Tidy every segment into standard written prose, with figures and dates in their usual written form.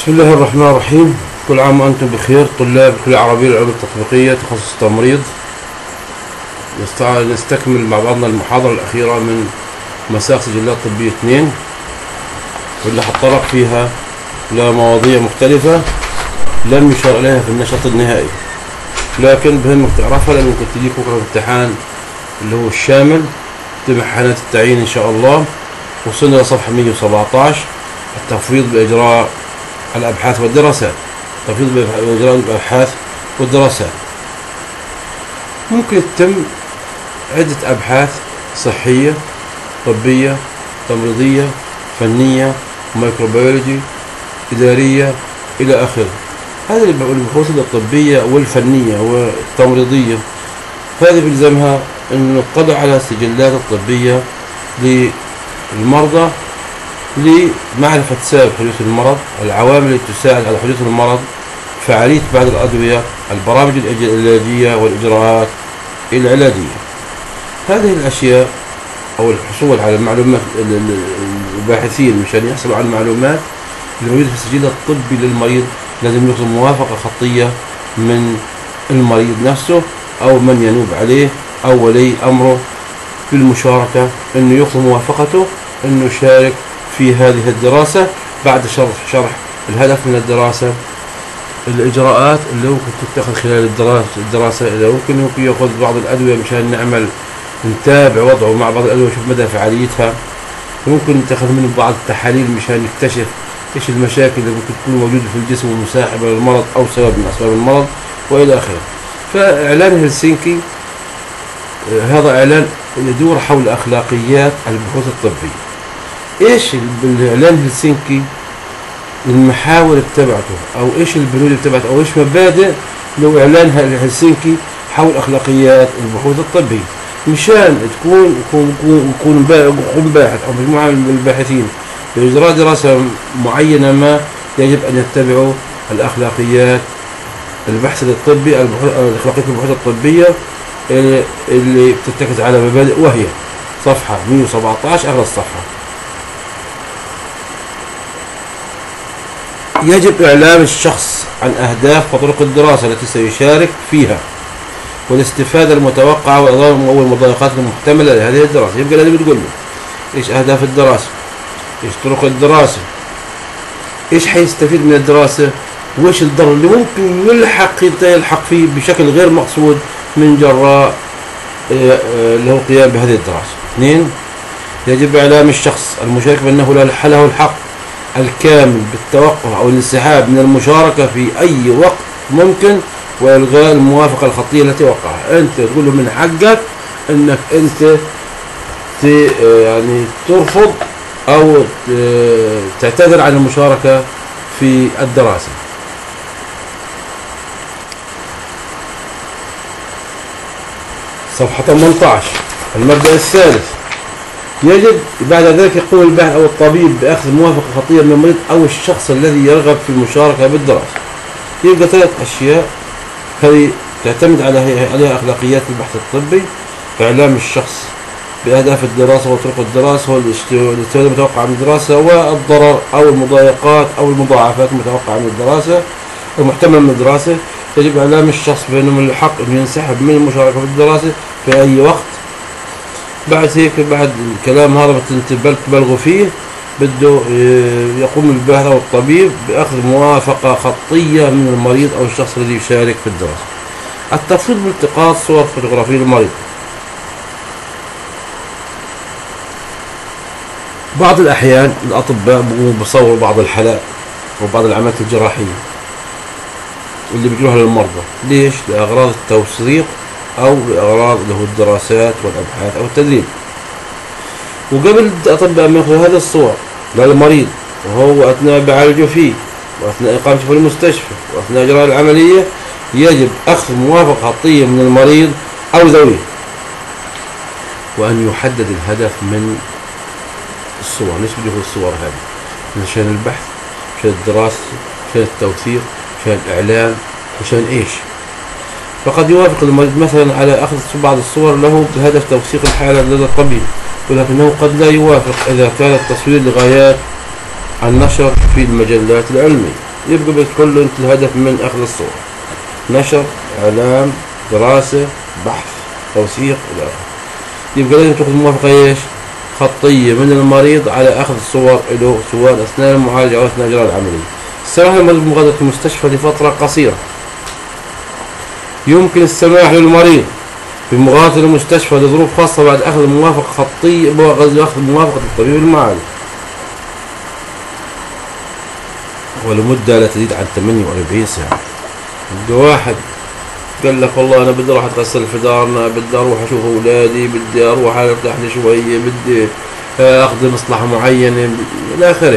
بسم الله الرحمن الرحيم. كل عام وأنتم بخير طلاب الكلية العربية للعلوم التطبيقية تخصص تمريض. نستكمل مع بعضنا المحاضرة الأخيرة من مساق سجلات طبية 2 واللي هتطرق فيها لمواضيع مختلفة لم يشار إليها في النشاط النهائي، لكن بهمك تعرفها لأنه ممكن تجيك بكرة امتحان اللي هو الشامل امتحانات التعيين إن شاء الله. وصلنا إلى صفحة 117 التفويض بإجراء الأبحاث والدراسات. تفويض بإجراء الأبحاث والدراسات ممكن يتم عدة أبحاث صحية، طبية، تمريضية، فنية، ميكروبيولوجي، إدارية إلى آخره. هذه البحوث الطبية والفنية والتمريضية هذه بيلزمها أن نطلع على السجلات الطبية للمرضى لمعرفة سبب حدوث المرض، العوامل التي تساعد على حدوث المرض، فعالية بعض الأدوية، البرامج العلاجية والإجراءات العلاجية. هذه الأشياء أو الحصول على المعلومات الباحثين مشان يحصلوا على المعلومات الموجودة في السجل الطبي للمريض لازم يحصل موافقة خطية من المريض نفسه أو من ينوب عليه أو ولي أمره بالمشاركة، إنه يأخذ موافقته إنه يشارك في هذه الدراسة بعد شرح الهدف من الدراسة، الإجراءات اللي ممكن تتخذ خلال الدراسة إذا ممكن يأخذ بعض الأدوية مشان نتابع وضعه مع بعض الأدوية ونشوف مدى فعاليتها، ممكن نتخذ منه بعض التحاليل مشان نكتشف إيش المشاكل اللي ممكن تكون موجودة في الجسم ومساحبة للمرض أو سبب من أسباب المرض وإلى آخره. فإعلان هلسنكي هذا إعلان يدور حول أخلاقيات البحوث الطبية. إيش بالإعلان هلسنكي المحاور اتبعته أو إيش البنود اتبعته أو إيش مبادئ لو إعلان هلسنكي حول أخلاقيات البحوث الطبية مشان يكون باحث أو مجموعة من الباحثين بإجراء دراسة معينة ما يجب أن يتبعوا الأخلاقيات البحث الطبي أخلاقيات البحوث الطبية اللي بترتكز على مبادئ، وهي صفحة 117 أغلى الصفحة. يجب إعلام الشخص عن أهداف وطرق الدراسة التي سيشارك فيها والاستفادة المتوقعة والمضايقات المحتملة لهذه الدراسة. يبقى لازم تقول له إيش أهداف الدراسة، إيش طرق الدراسة، إيش حيستفيد من الدراسة، وإيش الضرر اللي ممكن يلحق فيه بشكل غير مقصود من جراء اللي هو القيام بهذه الدراسة. 2. يجب إعلام الشخص المشارك بأنه له الحق الكامل بالتوقف أو الانسحاب من المشاركة في أي وقت ممكن وإلغاء الموافقة الخطية التي وقعها. أنت تقول له من حقك أنك أنت يعني ترفض أو تعتذر عن المشاركة في الدراسة. صفحة 18 المبدأ الثالث. يجب بعد ذلك يقوم الباحث أو الطبيب بأخذ موافقة خطية من المريض أو الشخص الذي يرغب في المشاركة بالدراسة. يبقى 3 أشياء هذه تعتمد عليها أخلاقيات البحث الطبي: إعلام الشخص بأهداف الدراسة وطرق الدراسة والاستفادة المتوقعة من الدراسة والضرر أو المضايقات أو المضاعفات المتوقعة من الدراسة المحتملة من الدراسة. يجب إعلام الشخص بأنه من الحق أن ينسحب من المشاركة في الدراسة في أي وقت. بعد هيك بعد الكلام هذا تبلغوا فيه بده يقوم الباحث أو الطبيب بأخذ موافقة خطية من المريض أو الشخص الذي يشارك في الدراسة. التفويض بالتقاط صور فوتوغرافية للمريض. بعض الأحيان الأطباء بيصوروا بعض الحالات وبعض العمليات الجراحية اللي بيجروها للمرضى. ليش؟ لأغراض التوثيق أو لأغراض اللي هو الدراسات والأبحاث أو التدريب. وقبل الأطباء ما يأخذوا هذه الصور للمريض وهو أثناء بعالجه فيه وأثناء إقامته في المستشفى وأثناء إجراء العملية يجب أخذ موافقة خطية من المريض أو ذويه، وأن يحدد الهدف من الصور. ليش بده يأخذ الصور هذه؟ عشان البحث، عشان الدراسة، عشان التوثيق، عشان الإعلام، عشان إيش؟ فقد يوافق المريض مثلا على أخذ بعض الصور له بهدف توثيق الحالة لدى الطبيب، ولكنه قد لا يوافق إذا كان التصوير لغايات النشر في المجلات العلمية. يبقى بتقول له أنت الهدف من أخذ الصور نشر، إعلام، دراسة، بحث، توثيق إلى آخره. يبقى لازم تأخذ موافقة إيش؟ خطية من المريض على أخذ صور له سواء أثناء المعالجة أو أثناء إجراء العملية. السماح للمريض بمغادرة المستشفى لفترة قصيرة. يمكن السماح للمريض بمغادرة المستشفى لظروف خاصة بعد أخذ موافقة خطية، أخذ موافقة الطبيب المعالج، ولمدة لا تزيد عن 48 ساعة. يبقى واحد قال لك والله أنا بدي أروح أتغسل في دارنا، بدي أروح أشوف أولادي، بدي أروح أرتاح لي شوية، بدي أخذ مصلحة معينة إلى آخره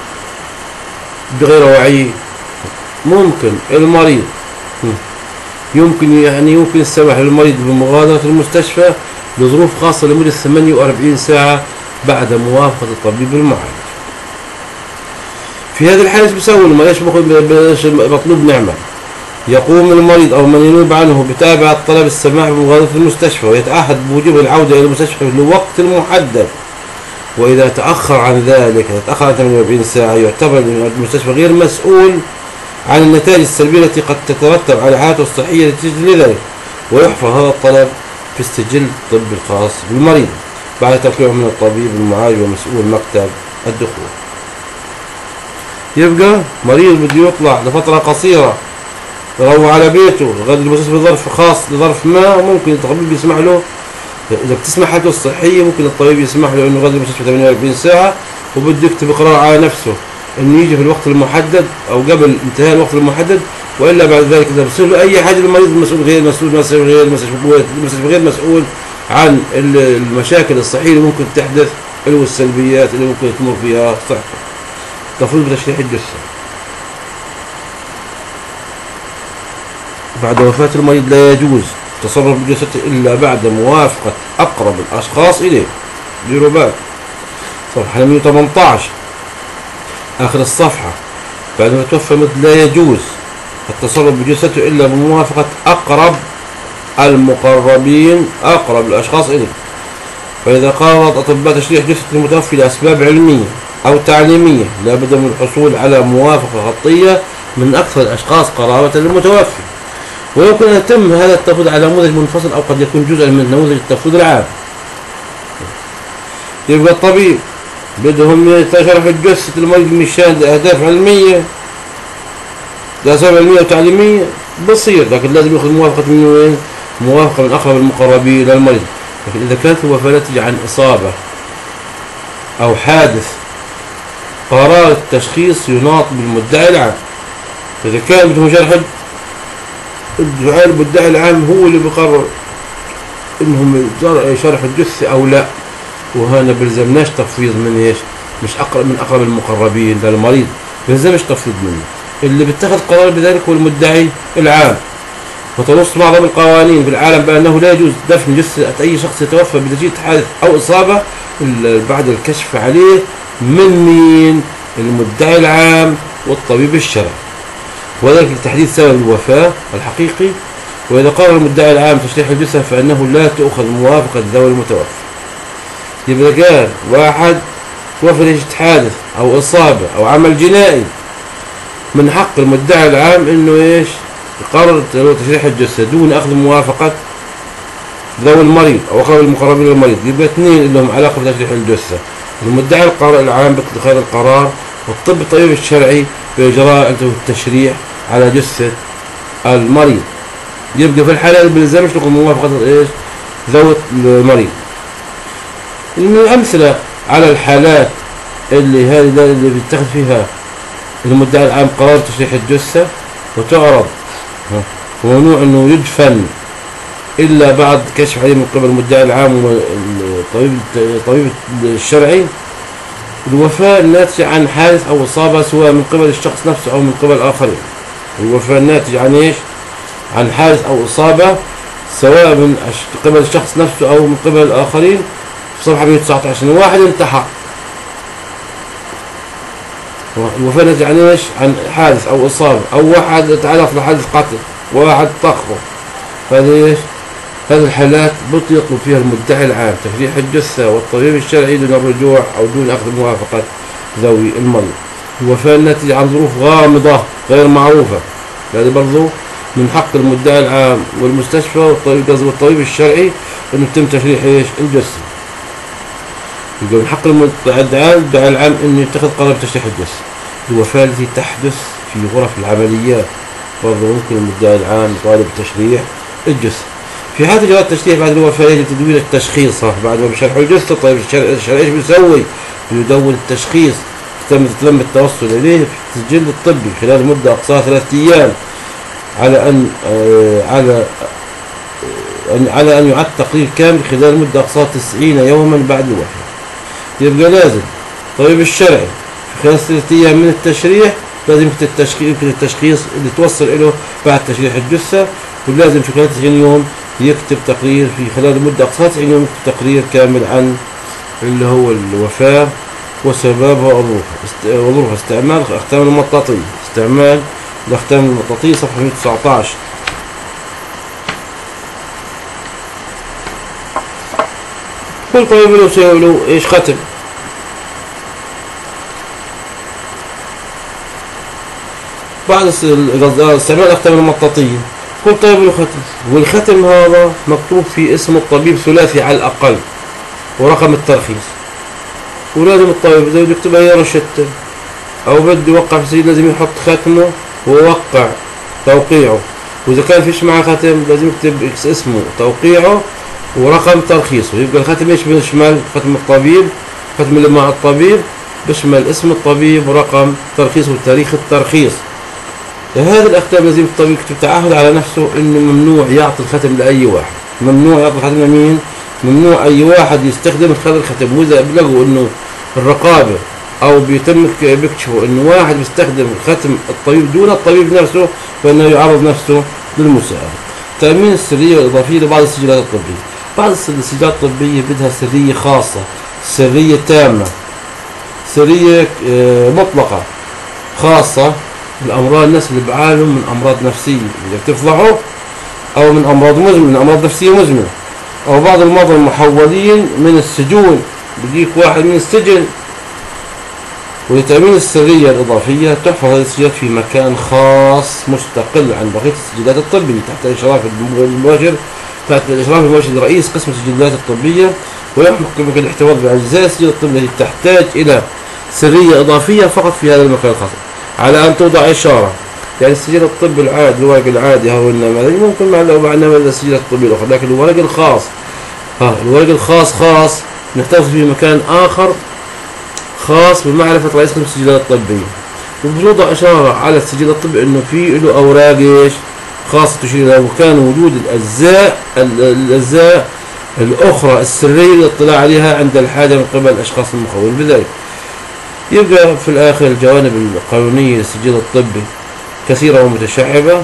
بغير وعي. ممكن المريض يمكن السماح للمريض بمغادرة المستشفى لظروف خاصة لمدة 48 ساعة بعد موافقة الطبيب المعالج. في هذه الحالة بيسوي لما ايش مطلوب نعمل؟ يقوم المريض أو من ينوب عنه بتابعة طلب السماح بمغادرة المستشفى، ويتعهد بوجوب العودة إلى المستشفى للوقت المحدد. وإذا تأخر عن ذلك، تأخر عن 48 ساعة، يعتبر المستشفى غير مسؤول عن النتائج السلبية التي قد تترتب على حالته الصحية نتيجة لذلك، ويحفظ هذا الطلب في السجل الطبي الخاص بالمريض بعد توقيعه من الطبيب المعالج ومسؤول مكتب الدخول. يبقى مريض بده يطلع لفترة قصيرة يروح على بيته لغاية المستشفى بظرف خاص لظرف ما، ممكن الطبيب يسمح له إذا بتسمح حالته الصحية، ممكن الطبيب يسمح له إنه يغادر المستشفى 48 ساعة، وبده يكتب قرار على نفسه إنه يجي في الوقت المحدد أو قبل انتهاء الوقت المحدد، وإلا بعد ذلك إذا بصير له أي حاجة المريض المسؤول غير مسؤول، المستشفى غير مسؤول عن المشاكل الصحية اللي ممكن تحدث والسلبيات اللي ممكن تمر فيها صحته. تفريط بتشريح الجثة بعد وفاة المريض لا يجوز التصرف بجثته إلا بعد موافقة أقرب الأشخاص إليه. ديروا بالك، صفحة 118 آخر الصفحة. بعد ما توفى المريض لا يجوز التصرف بجثته إلا بموافقة أقرب المقربين، أقرب الأشخاص إليه. فإذا قررت أطباء تشريح جثة المتوفي لأسباب علمية أو تعليمية لا بد من الحصول على موافقة خطية من أكثر الأشخاص قرابة للمتوفي، ويمكن أن يتم هذا التفويض على نموذج منفصل أو قد يكون جزءا من نموذج التفويض العام. يبقى الطبيب بدهم يشرح الجثة المريض مشان لأهداف علمية، لأسباب علمية وتعليمية بصير، لكن لازم يأخذ موافقة من وين؟ موافقة من أقرب المقربين للمريض. لكن إذا كانت الوفاة ناتجة عن إصابة أو حادث، قرار التشخيص يناط بالمدعي العام. إذا كان بدهم المدعي العام هو اللي بيقرر إنهم يشرحوا الجثة أو لا، وهنا بلزمناش تفويض من إيش؟ مش من أقرب المقربين للمريض، بلزمش تفويض منه. اللي بيتخذ قرار بذلك هو المدعي العام. وتنص معظم القوانين في العالم بأنه لا يجوز دفن جثة أي شخص يتوفى بنتيجة حادث أو إصابة إلا بعد الكشف عليه من مين؟ المدعي العام والطبيب الشرعي، وذلك لتحديد سبب الوفاة الحقيقي. وإذا قرر المدعي العام تشريح الجثة فإنه لا تؤخذ موافقة ذوي المتوفى. يبقى قال واحد توفى نتيجة حادث أو إصابة أو عمل جنائي، من حق المدعي العام إنه إيش؟ يقرر تشريح الجثة دون أخذ موافقة ذوي المريض أو أقرب المقربين للمريض. يبقى اثنين اللي لهم علاقة بتشريح الجثة، المدعي العام باتخاذ القرار، والطبيب الشرعي بإجراء التشريح على جثة المريض. يبقى في الحالة اللي بيلزمش تاخذ موافقة إيش؟ ذوي المريض. أمثلة على الحالات اللي بيتخذ فيها المدعي العام قرار تشريح الجثة وتعرض، وممنوع انه يدفن الا بعد كشف عليه من قبل المدعي العام والطبيب الشرعي. الوفاة الناتجة عن حادث او اصابة سواء من قبل الشخص نفسه او من قبل الاخرين. الوفاة الناتجة عن ايش؟ عن حادث او اصابة سواء من قبل الشخص نفسه او من قبل الاخرين. في صفحة 119 واحد انتحر، الوفاة ناتجة عن ايش؟ عن حادث او اصابة، او واحد تعرض لحادث قتل، واحد طخه. هذه ايش؟ هذه الحالات يطلب فيها المدعي العام تشريح الجثة والطبيب الشرعي دون الرجوع او دون اخذ موافقة ذوي المريض. الوفاة التي عن ظروف غامضة غير معروفة، هذا برضو من حق المدعي العام والمستشفى والطبيب الشرعي انه يتم تشريح ايش؟ الجثة. يقول من حق المدعي العام انه يتخذ قرار بتشريح الجثة. الوفاة التي تحدث في غرف العمليات برضو ممكن المدعي العام يطالب بتشريح الجثة. في حالة إجراء التشريح بعد الوفاة يجب تدوين التشخيص بعد ما بيشرحوا الجثة. طيب الشرعي ايش بيسوي؟ بيدون التشخيص تم التوصل إليه في السجل الطبي خلال مدة أقصاها 3 أيام على أن يعد تقرير كامل خلال مدة أقصاها 90 يوما بعد الوفاة. يبقى لازم طبيب الشرعي في خلال 3 أيام من التشريح لازم يمكن التشخيص اللي توصل إله بعد تشريح الجثة، ولازم في خلال 90 يوم يكتب تقرير في خلال مدة أقصاها 90 يوم يكتب تقرير كامل عن اللي هو الوفاة وسببها وظروفها. استعمال أختام المطاطية. استعمال الأختام المطاطية صفحة 119. كل طبيب له يسوي له ايش؟ ختم. بعد استعمال الأختام المطاطية كل طبيب له ختم، والختم هذا مكتوب في اسم الطبيب ثلاثي على الأقل ورقم الترخيص. ولازم الطبيب إذا بده يكتبها هي روشته أو بده يوقع في سجل لازم يحط ختمه ويوقع توقيعه، وإذا كان فيش معه ختم لازم يكتب اسمه توقيعه ورقم ترخيصه. يبقى الختم ايش بيشمل؟ ختم الطبيب، ختم اللي مع الطبيب بيشمل اسم الطبيب ورقم ترخيصه وتاريخ الترخيص. هذا الأختام لازم الطبيب يكتب تعهد على نفسه إنه ممنوع يعطي الختم لأي واحد. ممنوع يعطي الختم لمين؟ ممنوع أي واحد يستخدم هذا الختم. وإذا بلغوا إنه الرقابة أو بيتم بيكشفوا إنه واحد بيستخدم ختم الطبيب دون الطبيب نفسه فإنه يعرض نفسه للمساءلة. تأمين السرية الإضافية لبعض السجلات الطبية. بعض السجلات الطبية بدها سرية خاصة، سرية تامة، سرية مطلقة خاصة. الأمراض الناس اللي بعانوا من أمراض نفسية إذا بتفضحوا أو من أمراض مزمنة، من أمراض نفسية مزمنة، أو بعض المرضى المحولين من السجون بيجيك واحد من السجن. ولتأمين السرية الإضافية تحفظ هذه السجلات في مكان خاص مستقل عن بقية السجلات الطبية تحت إشراف رئيس قسم السجلات الطبية، ويمكن الاحتفاظ بأجزاء السجل الطبي التي تحتاج إلى سرية إضافية فقط في هذا المكان الخاص، على أن توضع إشارة. يعني السجل الطبي العادي الورق العادي هو النماذج ممكن مع نماذج السجل الطبي الأخرى، لكن الورق الخاص الورق الخاص خاص نحتفظ في مكان آخر خاص بمعرفة رئيس قسم السجلات الطبية، وبنوضع إشارة على السجل الطبي إنه في له أوراق إيش خاصة تشير إلى مكان وجود الأجزاء الأخرى السرية للاطلاع عليها عند الحاجة من قبل الأشخاص المخولين بذلك. يبقى في الآخر الجوانب القانونية للسجل الطبي كثيرة ومتشعبة،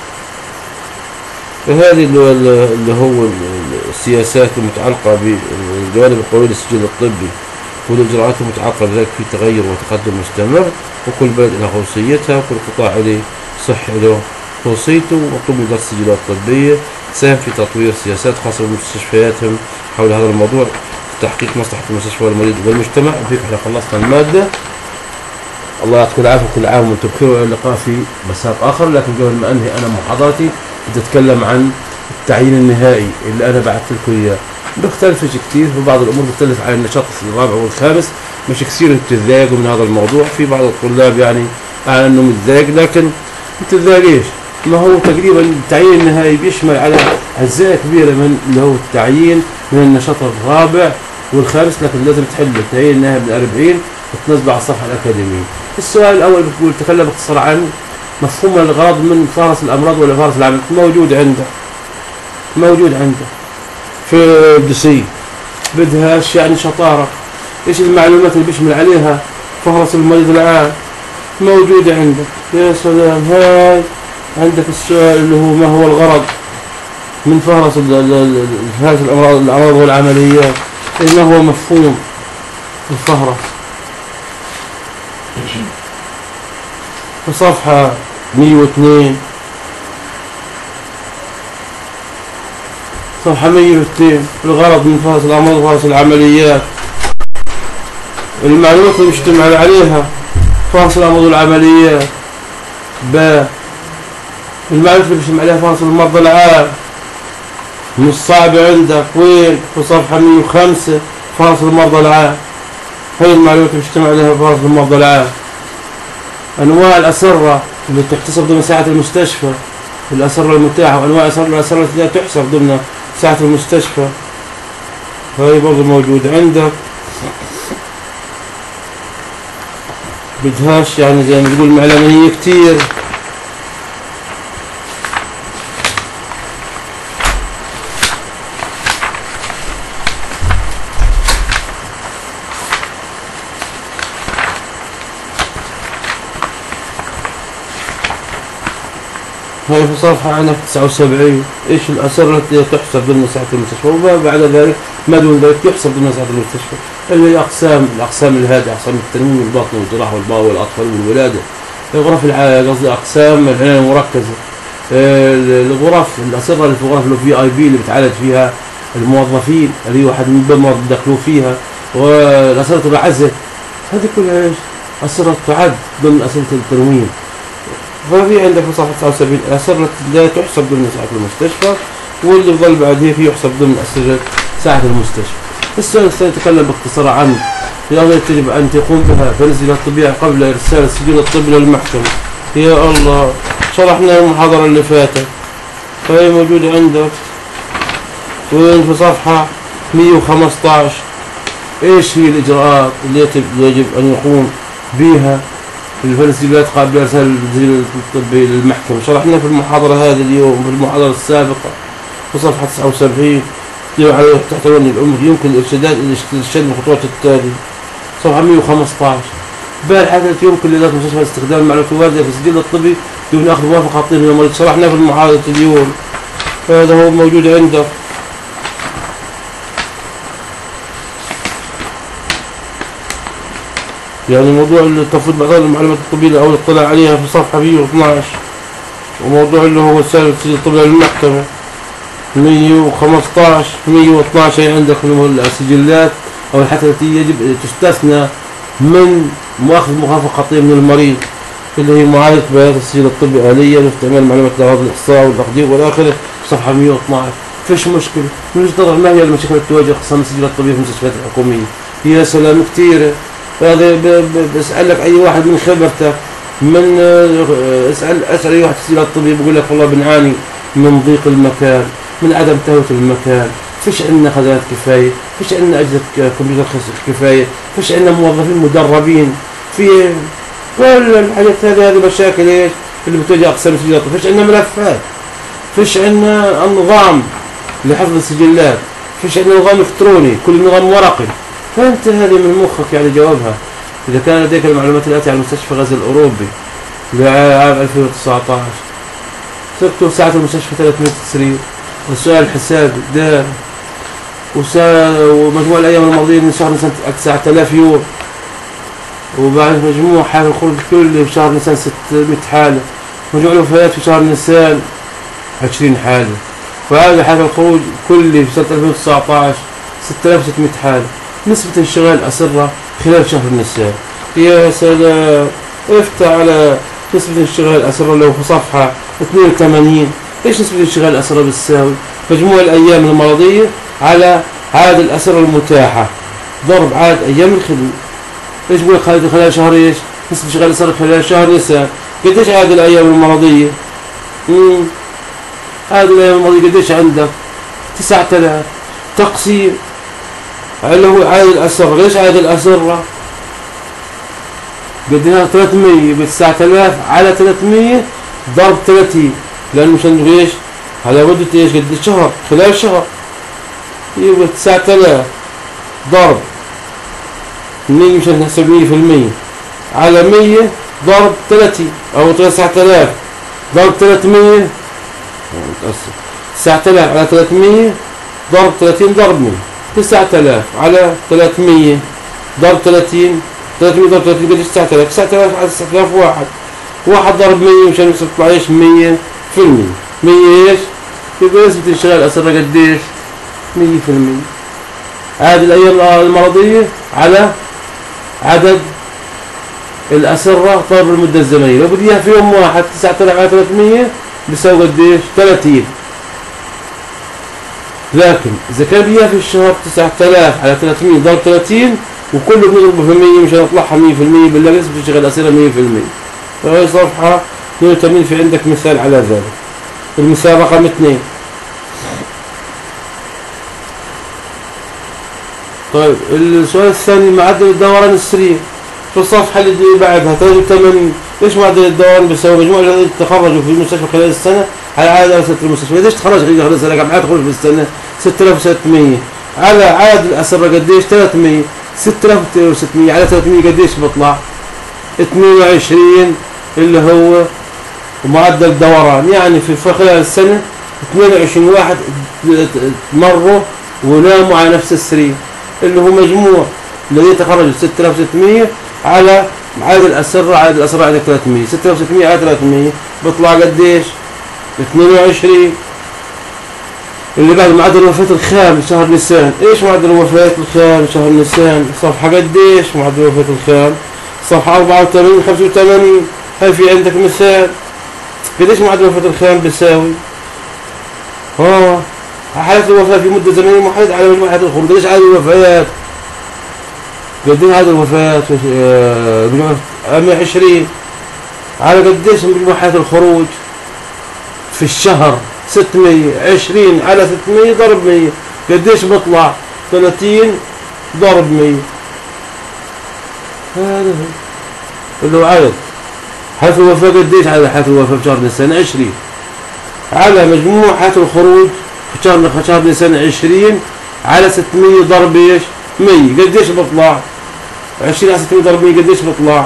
فهذه اللي هو السياسات المتعلقة بالجوانب القانونية للسجل الطبي والإجراءات المتعلقة بذلك في تغير وتقدم مستمر، وكل بلد له خصوصيتها وكل قطاع له صح له خصوصيته، ومطلوب من إدارة السجلات الطبية تساهم في تطوير سياسات خاصة بمستشفياتهم حول هذا الموضوع لتحقيق مصلحة المستشفى والمريض والمجتمع. بهيك احنا خلصنا المادة. الله يعطيكم العافية وكل عام وانتم بخير، والى اللقاء في مساق آخر. لكن قبل ما أنهي أنا محاضرتي بدي أتكلم عن التعيين النهائي اللي أنا بعثت لكم إياه. بيختلف كثير، في بعض الأمور بتختلف عن النشاط الرابع والخامس، مش كثير تتضايقوا من هذا الموضوع. في بعض الطلاب يعني أعلن إنه متضايق، لكن متضايق إيش؟ ما هو تقريبا التعيين النهائي بيشمل على أجزاء كبيرة من اللي هو التعيين من النشاط الرابع والخامس، لكن لازم تحل التعيين النهائي بال40 وتنزله على الصفحة الأكاديمية. السؤال الأول بتقول تكلم باختصار عن مفهوم الغرض من فهرس الأمراض ولا فهرس العمل. موجود عنده في الدسي، بدهاش يعني شطارة. إيش المعلومات اللي بيشمل عليها فهرس المريض العام موجودة عندك. يا سلام. هاي عندك السؤال اللي هو ما هو الغرض من فهرس الأمراض والعمليات، ما هو مفهوم الفهرس. في صفحة 102 صفحة 102 الغرض من فهرس الأمراض وفهرس العمليات، المعلومات اللي مشتمل عليها فاصل موضوع العملية. ب المعلومات اللي بيشتم عليها فاصل المرضى العام مش صعبة عندك. وين؟ في صفحة 105 فاصل المرضى العام. هي المعلومات اللي بيشتم عليها فاصل المرضى العام. أنواع الأسرة اللي تحتسب ضمن ساعة المستشفى، الأسرة المتاحة، وأنواع الأسرة التي لا تحسب ضمن ساعة المستشفى، هاي برضه موجودة عندك. بدهاش يعني زي ما تقول معلومة هي كتير. هاي في صفحة عندك 79 ايش الأسرة التي تحسب ضمن ساعة المستشفى، وبعد ذلك ما دون ذلك يحسب ضمن ساعة المستشفى اللي هي الأقسام الهادئة، أقسام التنويم والبطن والجراحة والباء والأطفال والولادة، غرف قصدي أقسام العناية المركزة، الغرف الأسرة اللي في غرف VIP اللي بتعالج فيها الموظفين اللي واحد من المرضى دخلوا فيها، والأسرة الرعزة، هذه كلها ايش؟ أسرة تعد ضمن أسرة التنويم. ففي عندك في صفحة 79 الأسرة لا تحسب ضمن ساعة المستشفى، واللي ظل بعد هيك يحسب ضمن أسرة ساعة المستشفى. السؤال سنتكلم باختصار عن التي يجب أن تقوم بها فنزل الطبيعة قبل إرسال السجل الطبي للمحكمة. يا الله شرحنا المحاضرة اللي فاتت، فهي موجودة عندك. وين؟ في صفحة 115 ايش هي الإجراءات التي يجب أن يقوم بها الفلسفيات قبل إرسال السجل الطبي للمحكمة. شرحنا في المحاضرة هذه اليوم في المحاضرة السابقة في صفحة 79 تحت عنوان الأمر يمكن الإرشاد الخطوات التالية. صفحة 115 باقي الحاجات التي يمكن لإدارة المستشفى استخدام المعلومات الواردة في السجل الطبي دون أخذ موافقة طبية من المريض. شرحنا في المحاضرة اليوم، هذا هو موجود عندك. يعني موضوع التفويض بعض المعلومات الطبية أو الاطلاع عليها في صفحة 112، وموضوع اللي هو سالفة السجل الطبي للمحكمة 115 112 هي عندك اللي هو السجلات أو الحالات التي يجب تستثنى من مؤاخذة مخافة خطيرة من المريض، اللي هي معالجة بيانات السجل الطبي آليا واستعمال معلومات الأغراض الإحصاء والتقدير والآخر في صفحة 112. فيش مشكلة. من وجهة نظر ما هي المشاكل التي تواجه أقسام السجل الطبي في المستشفيات الحكومية؟ يا سلام كثيرة. هذا بسألك أي واحد من خبرته، من أسأل أي واحد في السجل الطبي بيقول لك والله بنعاني من ضيق المكان، من عدم تهوية المكان، فيش عندنا خزانات كفاية، فيش عندنا أجهزة كمبيوتر كفاية، فيش عندنا موظفين مدربين في كل الحاجات هذه مشاكل ايش اللي بتواجه أقسام السجلات. فيش عندنا ملفات، فيش عندنا نظام لحفظ السجلات، فيش عندنا نظام إلكتروني، كل نظام ورقي. فأنت هذه من مخك يعني جوابها. إذا كان لديك المعلومات الآتية عن مستشفى غزة الأوروبي لعام 2019 تكتب ساعة المستشفى 300 سرير، والسؤال الحسابي ده، ومجموع الأيام الماضية من شهر نيسان 9000 يورو، وبعد مجموع حالة الخروج الكلي في شهر نيسان 600 حالة، مجموع الوفيات في شهر نيسان 20 حالة، فهذا حالة الخروج كلي في سنة 2019 6600 حالة. نسبة انشغال أسرة خلال شهر نيسان، يا سلام. افتح على نسبة انشغال الأسرة لو في صفحة 82. ايش نسبة انشغال الأسرة بتساوي؟ مجموع الأيام المرضية على عدد الأسرة المتاحة ضرب عدد أيام الخدمة. ايش بقول خلال شهر ايش؟ نسبة انشغال الأسرة خلال شهر نيسان قديش عدد الأيام المرضية؟ عدد الأيام المرضية قديش عندك؟ 9000 تقسيم اللي هو عدد الأسرة. ليش عدد الأسرة؟ قديها 300 ب 9000 على 300 ضرب 30، لأنه مشان ايش؟ على مدة ايش؟ قد شهر، خلال شهر يبقى 9000 ضرب 100 مشان نحسب 100% على 100 ضرب 30 أو 9000 ضرب 300 متأسف 9000 على 300 ضرب 30 ضرب 100 9000 على 300 ضرب 30 300 ضرب 30 قديش؟ 9000 9000 على 9000 واحد ضرب 100 مشان يطلع ايش؟ 100%. 100 ايش؟ يبقى نسبة انشغال الأسرة قديش؟ 100%. عدد الأيام المرضية على عدد الأسرة ضرب المدة الزمنية. لو بدي إياها في يوم واحد 9000 على 300 بيساوي قديش؟ 30. لكن إذا كان بدي إياها في الشهر 9000 على 300 ضرب 30 وكله بنضربه في 100 مشان يطلعها 100%، بالله نسبة تشغيل الأسرة 100%. فهي صفحة 82 في عندك مثال على ذلك. المثال رقم 2. طيب السؤال الثاني معدل الدوران السريع في الصفحة اللي بعدها 83. ايش معدل الدوران بيساوي مجموع الذين تخرجوا في المستشفى خلال السنة على عدد أسرة المستشفى. قديش تخرج خلال السنة؟ كم عدد تخرج في السنة؟ 6600 على عدد الأسرة قديش؟ 300. 6600 على 300 قديش بطلع؟ 22 اللي هو معدل دوران. يعني في خلال السنة 22 واحد مروا وناموا على نفس السرير اللي هو مجموع الذين تخرجوا 6600 على عدد الأسرة. عدد الأسرة عندك 300. 6600 على 300 بيطلع قديش؟ 22. اللي بعد معدل الوفاة الخام شهر نيسان. ايش معدل الوفاة الخام شهر نيسان؟ صفحة قديش معدل الوفاة الخام؟ صفحة 84 85. هل في عندك مثال؟ قديش معدل الوفاة الخام بيساوي؟ حالة الوفاة في مدة زمنية محددة على مجموع حالات الخروج. قديش عدد الوفيات؟ قديش عدد الوفيات؟ مجموع 120 على قديش مجموع حالات الخروج في الشهر؟ 600. 20 على 600 ضرب 100 قديش بطلع؟ 30 ضرب 100. هذا اللي هو عدد حالات الوفاة. قديش عدد حالات الوفاة في شهر نيسان؟ 20 على مجموع حالات الخروج في شهر نيسان 20 على 600 ضرب ايش؟ 100 قديش بطلع؟ 20 على 600 ضرب 100 قديش بطلع؟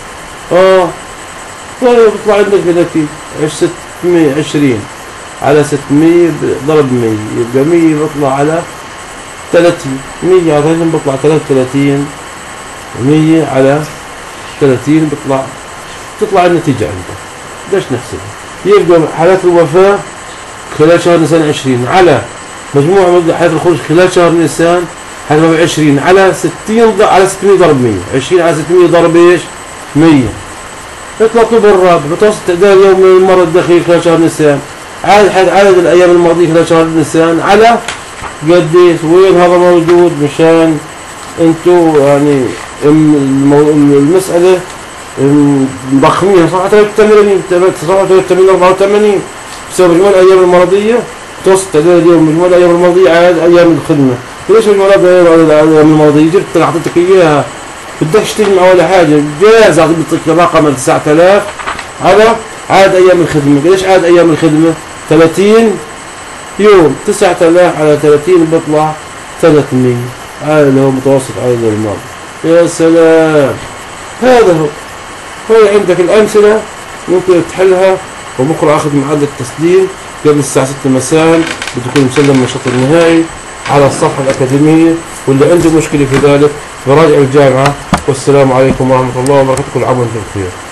بطلع عندك بنتيجة 620 على 600 ضرب 100 يبقى 100 بطلع على 30. 100 على 30 بطلع 33. 100 على 30 تطلع النتيجة عندك. قديش نحسبها؟ يبقى حالات الوفاة خلال شهر نيسان 20 على مجموع مدة حالات الخروج خلال شهر نيسان 20 على 60 على 600 ضرب 100. 20 على 600 ضرب ايش؟ 100. يطلع طول الرابع متوسط تعداد يوم من المرض الدخيل خلال شهر نيسان. عدد الايام الماضية خلال شهر نيسان على قديش؟ وين هذا موجود مشان انتو يعني المسألة مضخميها. صفحة 83 84 بسبب مجموع الأيام المرضية توسط تعداد اليوم مجموع الأيام المرضية على أيام الخدمة. ليش مجموع الأيام المرضية؟ جبت أعطيتك إياها بدكش تجمع ولا حاجة، جاهز أعطيتك رقم 9000 على عدد أيام الخدمة. قديش عدد أيام الخدمة؟ 30 يوم. 9000 على 30 بيطلع 300. هذا اللي هو متوسط عدد المرضى. يا سلام. هذا هو. هاي عندك الأمثلة ممكن تحلها. وبكرة أخذ معدل التسليم قبل الساعة 6 مساء بتكون مسلم النشاط النهائي على الصفحة الأكاديمية، واللي عنده مشكلة في ذلك براجع الجامعة. والسلام عليكم ورحمة الله وبركاته. كل عام وانتم بخير.